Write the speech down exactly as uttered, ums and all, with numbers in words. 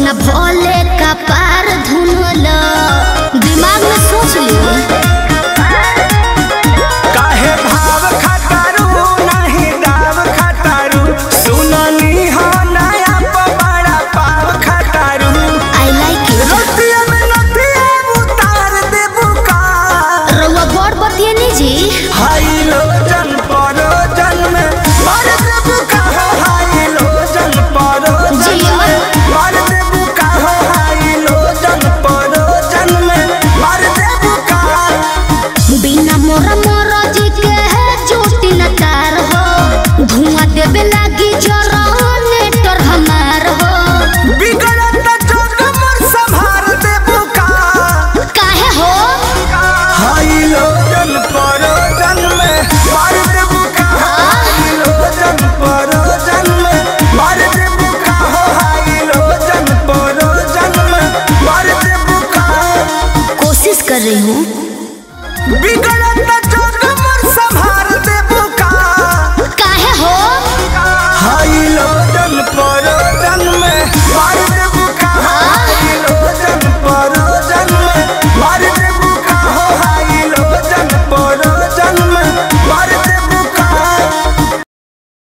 सोना भोले का पार धुनल दिमाग में सोच ली काहे भाव खटारू नहीं दाव खटारू सुननी हो नया बड़ा पाव खटारू आई लाइक इट रोटिया में नथिया उतार देबू का रउआ बड़ बतिए नी जी हाय लो जन परो जन में मार देबू का हो हाय लो जन परो जन में मार देबू का हो हाय लो जन परो जन में मार देबू का बिना मोरा मोरा जी के है झूठी नकार हो धुआं देवे लागी जनरेटर हमार हो बिगड़त जोग मोर संभार देबू का काहे हो हाय लो जन परो जन में मार देबू का हाय लो जन परो जन में मार देबू का हो हाय लो जन परो जन में मार देबू का कोशिश कर रही हूँ बिगड़